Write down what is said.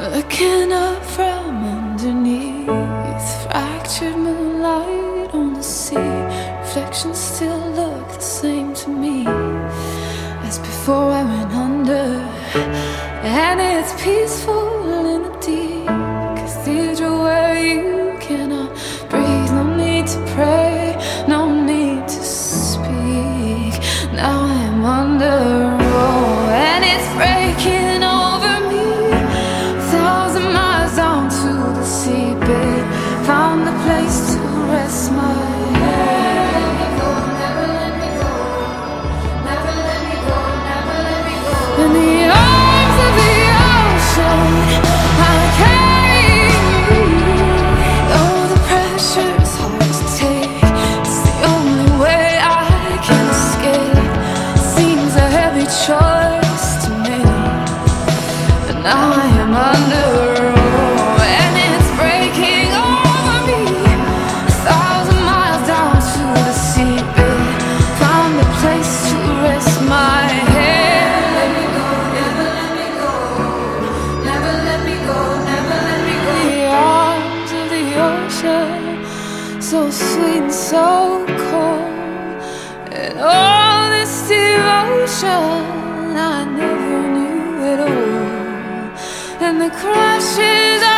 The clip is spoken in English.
Looking up from underneath, fractured moonlight on the sea. Reflections still look the same to me as before I went under. And it's peaceful in the deep cathedral where you cannot breathe. No need to pray, no need to speak. Now I'm under, oh, and it's breaking over me. 1,000 miles down to the seabed, found a place to rest my head. Never let me go, never let me go, never let me go, never let me go. In the arms of the ocean, I carry you. Though the pressure's hard to take, it's the only way I can escape. Seems a heavy choice to make, but now I am under, oh, and it's breaking over me. 1,000 miles down to the seabed, found a place to rest my head. Let me go, never let me go, never let me go, never let me go. The arms of the ocean, so sweet and so cold, and all this devotion I never knew at all. And the crashes